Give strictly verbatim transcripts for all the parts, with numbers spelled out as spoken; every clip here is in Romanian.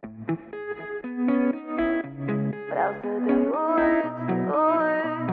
Vreau să te uit, uit.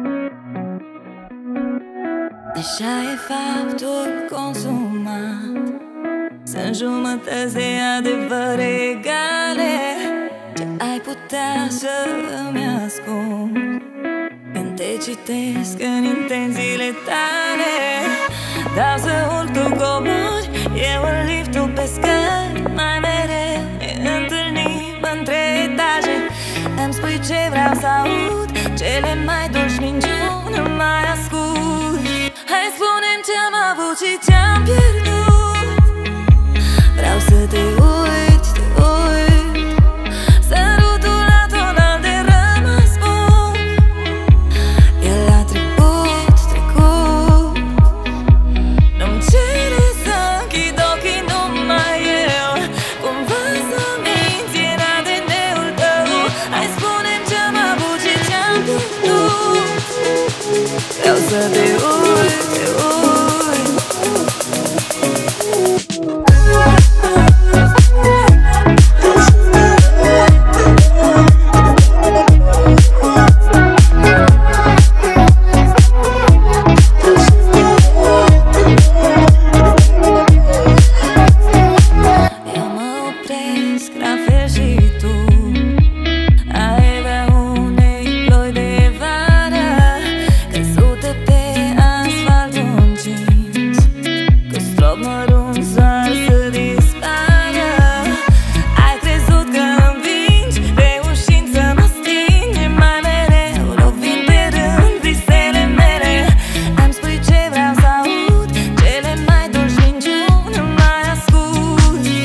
Deja e faptul consumat. Sunt jumătăți de adevăr egale. Ce ai putea să îmi ascunzi când te citesc în intențiile tale? Dau să urc, tu cobori, eu în liftul pe scări. Mai mereu ne întâlnim între etaje. Îmi spui ce vreau să aud, cele mai dulci minciuni nu mai ascult. Hai, spune-mi ce-am avut și ce-am pierdut. Vreau să te uit, te uit. Sărutul la tonal de rămas bun. El a trecut, trecut. Nu-mi cere să închid ochii numai eu. Cumva să minți, era de neul tău. Hai, spune-mi ce-am avut și ce-am pierdut. Vreau să te uit, te uit.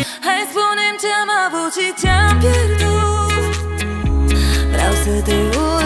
Și ce-am pierdut. Vreau să te uit.